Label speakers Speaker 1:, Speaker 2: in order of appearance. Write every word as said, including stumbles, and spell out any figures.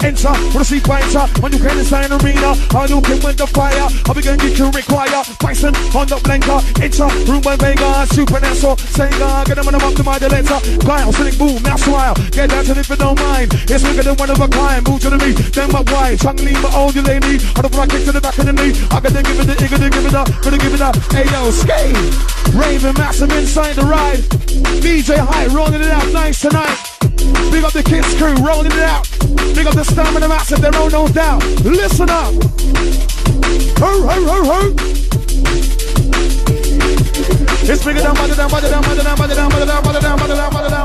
Speaker 1: enter, wanna see fighter, when you can inside arena, I look in with the fire, I'll be gonna get you require, Bison on the blanker, enter, room by Vega, supernatural, Sega, get them on them up to my letter, Guile, sitting boom, now smile, get down to it if you don't mind, it's bigger than one of a kind, move to the meat, then my wide, Chung Lee, my old you lady, on the front kick to the back of the knee, I gotta give it the, gotta give it up, gotta give it up, hey yo, skate, Raven, massive inside the ride, D J High, rolling it out, nice tonight. Big up the Kids crew, rolling it out. Big up the Stamina Massive, there are no doubt. Listen up. Ho, ho, ho, ho. It's bigger down, mother down, mother down, mother down, mother down, mother down, mother down, mother down, mother down.